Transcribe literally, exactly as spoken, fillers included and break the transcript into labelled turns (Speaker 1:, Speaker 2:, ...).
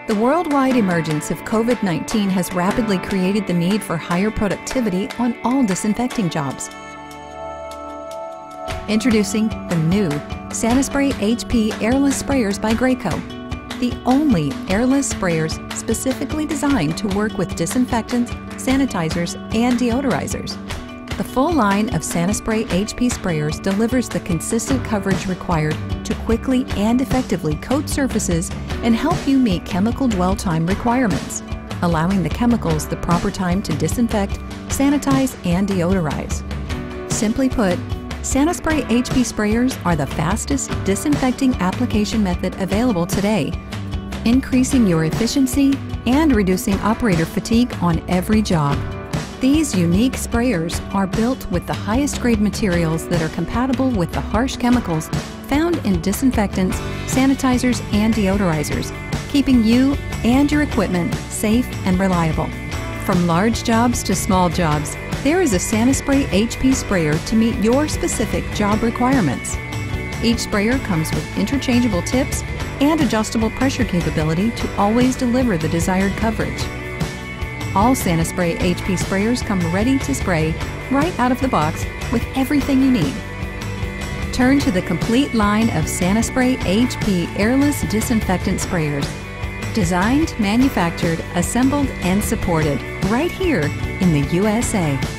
Speaker 1: The worldwide emergence of COVID nineteen has rapidly created the need for higher productivity on all disinfecting jobs. Introducing the new SaniSpray H P Airless Sprayers by Graco, the only airless sprayers specifically designed to work with disinfectants, sanitizers, and deodorizers. The full line of SaniSpray H P sprayers delivers the consistent coverage required to quickly and effectively coat surfaces and help you meet chemical dwell time requirements, allowing the chemicals the proper time to disinfect, sanitize, and deodorize. Simply put, SaniSpray H P sprayers are the fastest disinfecting application method available today, increasing your efficiency and reducing operator fatigue on every job. These unique sprayers are built with the highest grade materials that are compatible with the harsh chemicals found in disinfectants, sanitizers, and deodorizers, keeping you and your equipment safe and reliable. From large jobs to small jobs, there is a SaniSpray H P sprayer to meet your specific job requirements. Each sprayer comes with interchangeable tips and adjustable pressure capability to always deliver the desired coverage. All SaniSpray H P sprayers come ready to spray right out of the box with everything you need. Turn to the complete line of SaniSpray H P Airless Disinfectant Sprayers. Designed, manufactured, assembled, and supported right here in the U S A.